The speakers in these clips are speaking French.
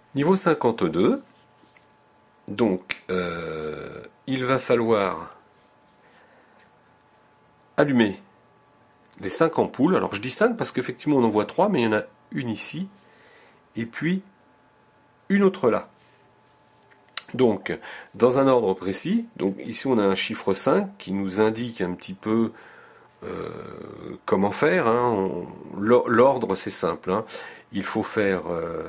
Niveau 52, donc il va falloir allumer les 5 ampoules. Alors je dis 5 parce qu'effectivement on en voit 3, mais il y en a une ici, et puis une autre là. Donc, dans un ordre précis, donc ici on a un chiffre 5 qui nous indique un petit peu comment faire. Hein. L'ordre c'est simple. Hein. Il faut faire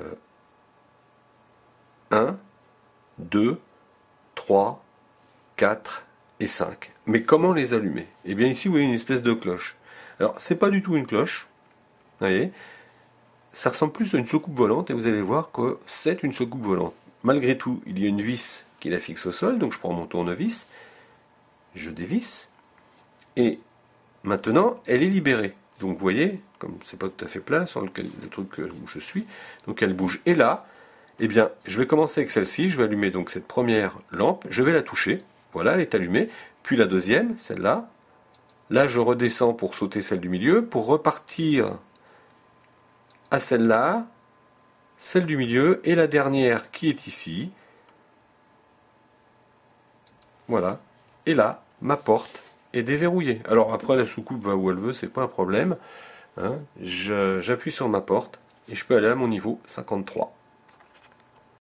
1, 2, 3, 4 et 5. Mais comment les allumer? Eh bien ici vous voyez une espèce de cloche. Alors c'est pas du tout une cloche, vous voyez, ça ressemble plus à une soucoupe volante et vous allez voir que c'est une soucoupe volante. Malgré tout, il y a une vis qui la fixe au sol, donc je prends mon tournevis, je dévisse, et maintenant elle est libérée. Donc vous voyez, comme c'est pas tout à fait plat sur le truc où je suis, donc elle bouge. Et là, eh bien, je vais commencer avec celle-ci, je vais allumer donc cette première lampe, je vais la toucher, voilà, elle est allumée, puis la deuxième, celle-là, là je redescends pour sauter celle du milieu, pour repartir à celle-là, celle du milieu, et la dernière qui est ici, voilà, et là, ma porte est déverrouillée. Alors après la soucoupe va où elle veut, c'est pas un problème, hein. J'appuie sur ma porte, et je peux aller à mon niveau 53.